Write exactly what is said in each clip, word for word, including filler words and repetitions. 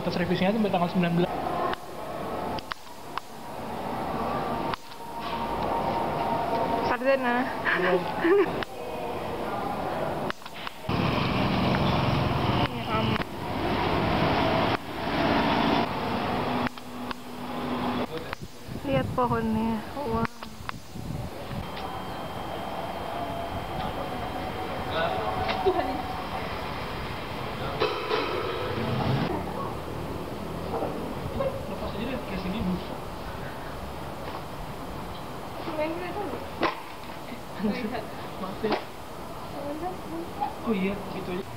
batas revisinya sampai tanggal sembilan belas. Sarjana. Belum. Lihat pohonnya, wow. Lepas aja deh, kayak sini bus. Maaf ya. Oh iya, gitu aja.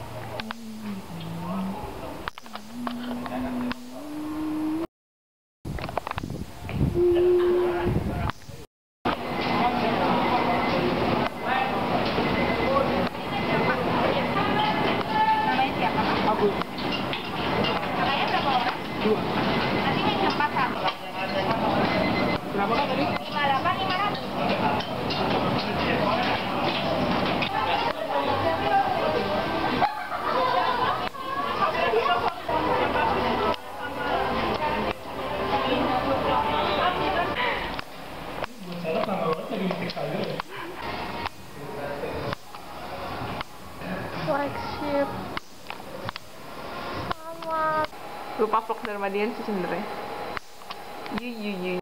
Aku Namanya berapa orang? dua. Nanti yang cepat kan? Berapa kan tadi? lima puluh delapan, lima ratus. Buat salad lama banget lagi ngetik sayur ya. Flagship. Selamat. Lupa vlog Darmadian sih sebenarnya. Yu yu yu.